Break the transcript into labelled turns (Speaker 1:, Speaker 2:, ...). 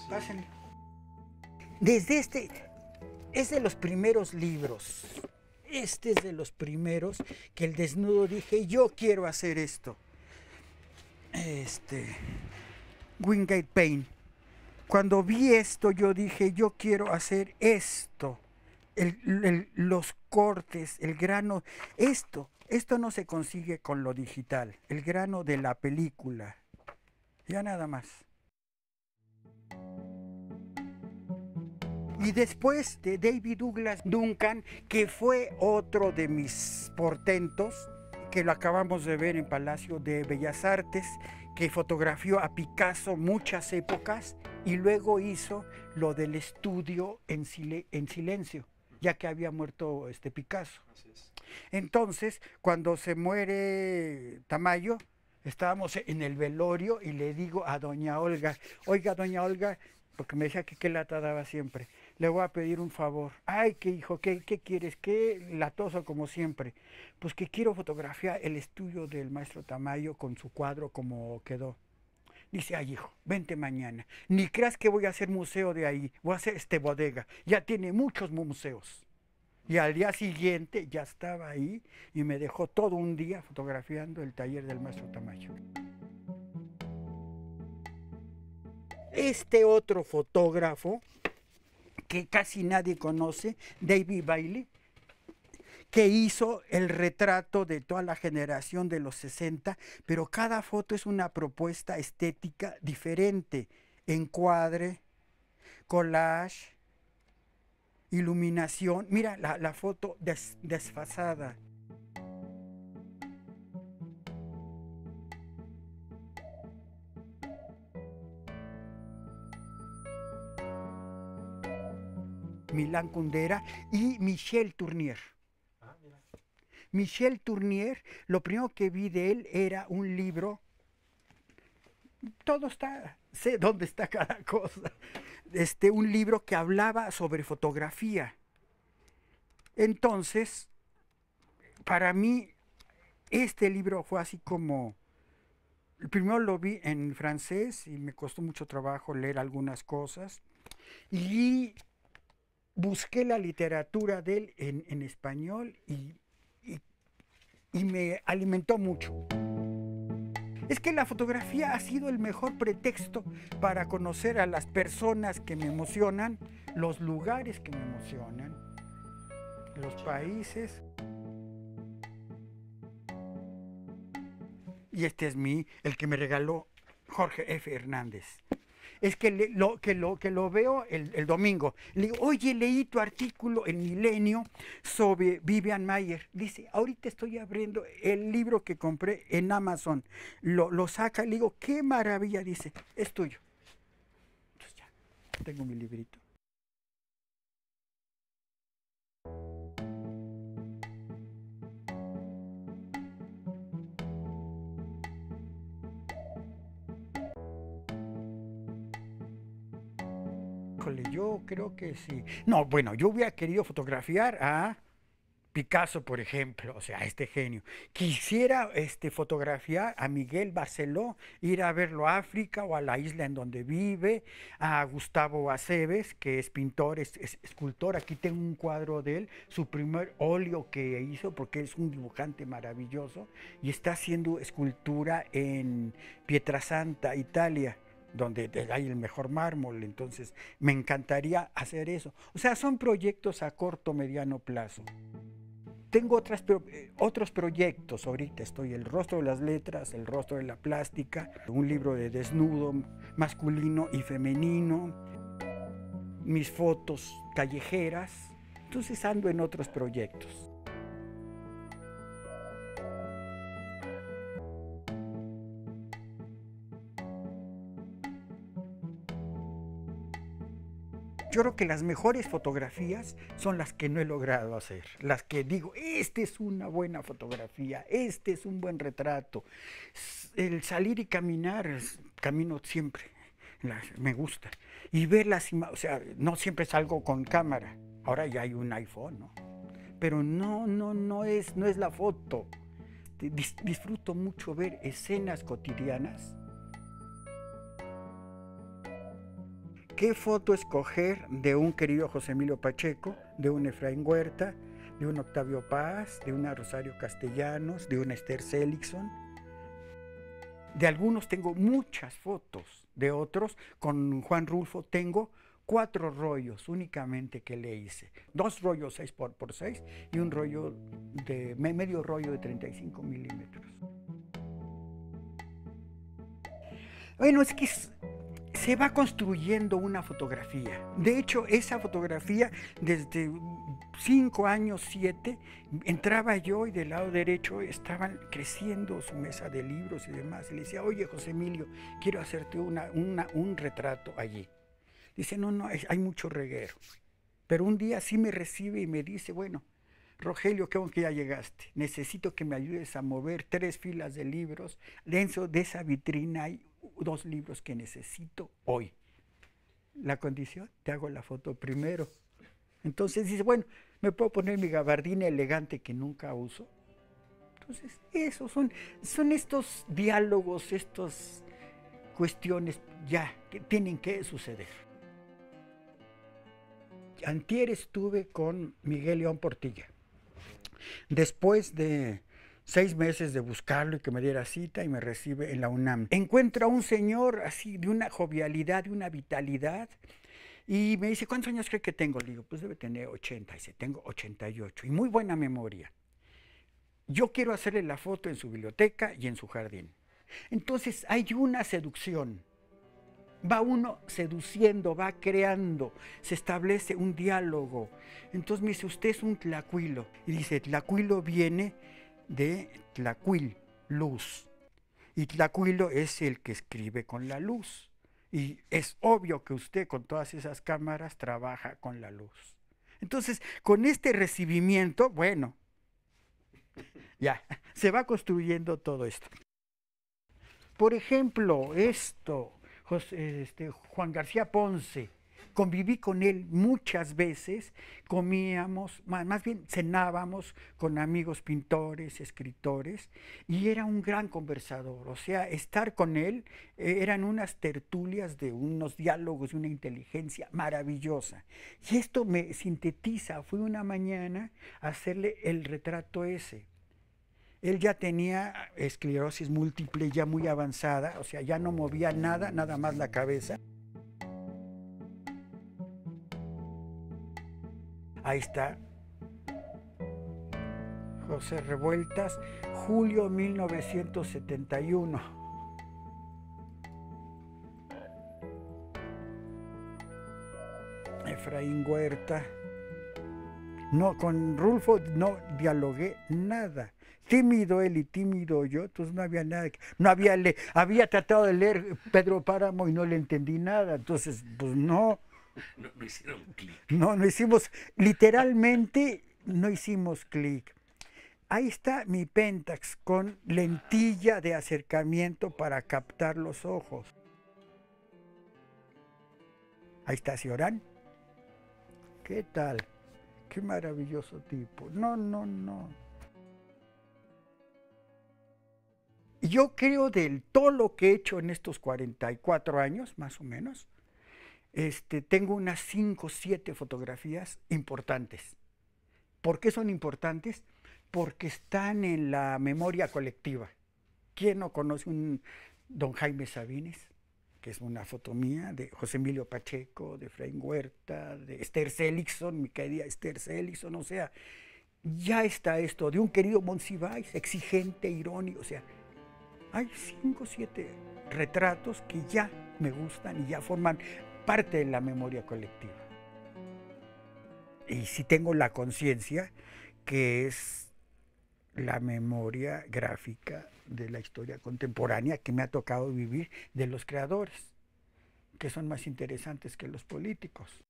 Speaker 1: Pásenle. Desde es de los primeros libros. Este es de los primeros que el desnudo dije, yo quiero hacer esto. Wingate Pain. Cuando vi esto, yo dije, yo quiero hacer esto. Los cortes, el grano, esto no se consigue con lo digital, el grano de la película. Ya nada más. Y después de David Douglas Duncan, que fue otro de mis portentos, que lo acabamos de ver en Palacio de Bellas Artes, que fotografió a Picasso muchas épocas y luego hizo lo del estudio en silencio, ya que había muerto Picasso.
Speaker 2: Así es.
Speaker 1: Entonces, cuando se muere Tamayo, estábamos en el velorio y le digo a doña Olga, oiga, doña Olga, porque me decía que qué lata daba siempre, le voy a pedir un favor. Ay, qué hijo, ¿qué quieres? Qué latoso como siempre. Pues que quiero fotografiar el estudio del maestro Tamayo con su cuadro como quedó. Dice, ay hijo, vente mañana. Ni creas que voy a hacer museo de ahí, voy a hacer bodega. Ya tiene muchos museos. Y al día siguiente ya estaba ahí y me dejó todo un día fotografiando el taller del maestro Tamayo. Este otro fotógrafo que casi nadie conoce, David Bailey, que hizo el retrato de toda la generación de los 60, pero cada foto es una propuesta estética diferente, encuadre, collage, iluminación. Mira la foto desfasada. Milán Kundera y Michel Tournier. Michel Tournier, lo primero que vi de él era un libro, todo está, sé dónde está cada cosa, un libro que hablaba sobre fotografía. Entonces, para mí, este libro fue así como, primero lo vi en francés y me costó mucho trabajo leer algunas cosas, y busqué la literatura de él en español y me alimentó mucho. Es que la fotografía ha sido el mejor pretexto para conocer a las personas que me emocionan, los lugares que me emocionan, los países. Y este es el que me regaló Jorge F. Hernández. Es que lo veo el domingo. Le digo, oye, leí tu artículo en Milenio sobre Vivian Maier. Dice, ahorita estoy abriendo el libro que compré en Amazon. Lo saca, le digo, qué maravilla. Dice, es tuyo. Entonces ya, tengo mi librito. Híjole, yo creo que sí. No, bueno, yo hubiera querido fotografiar a Picasso, por ejemplo, o sea, a este genio. Quisiera fotografiar a Miguel Barceló, ir a verlo a África o a la isla en donde vive, a Gustavo Aceves, que es pintor, es escultor. Aquí tengo un cuadro de él, su primer óleo que hizo, porque es un dibujante maravilloso, y está haciendo escultura en Pietrasanta, Italia, donde hay el mejor mármol. Entonces me encantaría hacer eso. O sea, son proyectos a corto, mediano plazo. Tengo otros proyectos ahorita. Estoy El rostro de las letras, El rostro de la plástica, un libro de desnudo masculino y femenino, mis fotos callejeras. Entonces ando en otros proyectos. Yo creo que las mejores fotografías son las que no he logrado hacer, las que digo, esta es una buena fotografía, este es un buen retrato. El salir y caminar, camino siempre, me gusta. Y ver las imágenes, o sea, no siempre salgo con cámara, ahora ya hay un iPhone, ¿no? Pero no es la foto. Disfruto mucho ver escenas cotidianas ¿Qué foto escoger de un querido José Emilio Pacheco, de un Efraín Huerta, de un Octavio Paz, de una Rosario Castellanos, de una Esther Seligson? De algunos tengo muchas fotos, de otros, con Juan Rulfo, tengo 4 rollos únicamente que le hice. 2 rollos 6x6 y un rollo de medio rollo de 35 milímetros. Bueno, es que se va construyendo una fotografía. De hecho, esa fotografía, desde 5 años, 7, entraba yo y del lado derecho estaban creciendo su mesa de libros y demás. Y le decía, oye, José Emilio, quiero hacerte un retrato allí. Dice, no, hay mucho reguero. Pero un día sí me recibe y me dice, bueno, Rogelio, qué bueno que ya llegaste. Necesito que me ayudes a mover 3 filas de libros. Dentro de esa vitrina hay 2 libros que necesito hoy. La condición, te hago la foto primero. Entonces dice, bueno, me puedo poner mi gabardina elegante que nunca uso. Entonces, esos son estos diálogos, estas cuestiones ya que tienen que suceder. Antier estuve con Miguel León Portilla. Después de 6 meses de buscarlo y que me diera cita, y me recibe en la UNAM. Encuentro a un señor así de una jovialidad, de una vitalidad, y me dice, ¿cuántos años cree que tengo? Le digo, pues debe tener 80. Dice, tengo 88 y muy buena memoria. Yo quiero hacerle la foto en su biblioteca y en su jardín. Entonces hay una seducción. Va uno seduciendo, va creando, se establece un diálogo. Entonces me dice, usted es un tlacuilo. Y dice, tlacuilo viene de tlacuil, luz. Y tlacuilo es el que escribe con la luz. Y es obvio que usted con todas esas cámaras trabaja con la luz. Entonces, con este recibimiento, bueno, ya, se va construyendo todo esto. Por ejemplo, Juan García Ponce, conviví con él muchas veces, comíamos, más bien cenábamos con amigos pintores, escritores, y era un gran conversador. O sea, estar con él eran unas tertulias de unos diálogos, de una inteligencia maravillosa. Y esto me sintetiza, fui una mañana a hacerle el retrato ese. Él ya tenía esclerosis múltiple ya muy avanzada, o sea, ya no movía nada, nada más la cabeza. Ahí está José Revueltas, julio 1971. Efraín Huerta. No, con Rulfo no dialogué nada. Tímido él y tímido yo, entonces no había nada. Había tratado de leer Pedro Páramo y no le entendí nada. Entonces, pues no.
Speaker 2: No hicieron clic.
Speaker 1: No hicimos, literalmente no hicimos clic. Ahí está mi Pentax con lentilla de acercamiento para captar los ojos. Ahí está Ciorán. ¿Qué tal? Qué maravilloso tipo. No. Yo creo del todo lo que he hecho en estos 44 años, más o menos, tengo unas 5 o 7 fotografías importantes. ¿Por qué son importantes? Porque están en la memoria colectiva. ¿Quién no conoce un don Jaime Sabines? Que es una foto mía, de José Emilio Pacheco, de Efraín Huerta, de Esther Seligson, mi querida Esther Seligson. O sea, ya está esto, de un querido Monsiváis, exigente, irónico. O sea, hay 5 o 7 retratos que ya me gustan y ya forman parte de la memoria colectiva. Y sí tengo la conciencia que es la memoria gráfica de la historia contemporánea que me ha tocado vivir de los creadores, que son más interesantes que los políticos.